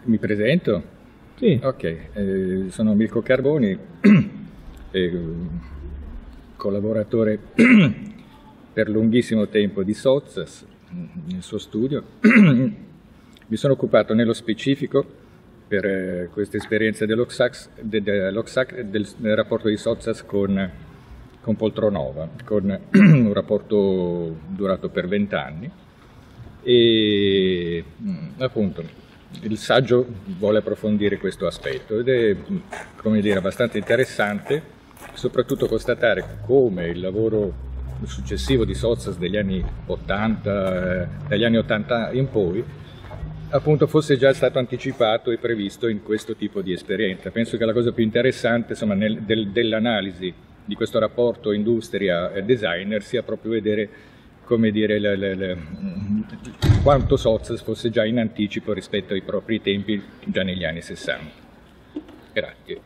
Mi presento? Sì. Ok, sono Mirko Carboni, collaboratore per lunghissimo tempo di Sozzas, nel suo studio. Mi sono occupato nello specifico per questa esperienza dell'Oxac del rapporto di Sozzas con Poltronova, con un rapporto durato per 20 anni e appunto il saggio vuole approfondire questo aspetto ed è, come dire, abbastanza interessante soprattutto constatare come il lavoro successivo di Sozzas dagli anni 80 in poi appunto fosse già stato anticipato e previsto in questo tipo di esperienza. Penso che la cosa più interessante, insomma, dell'analisi di questo rapporto industria-designer sia proprio vedere, come dire, quanto Sozzas fosse già in anticipo rispetto ai propri tempi già negli anni 60. Grazie.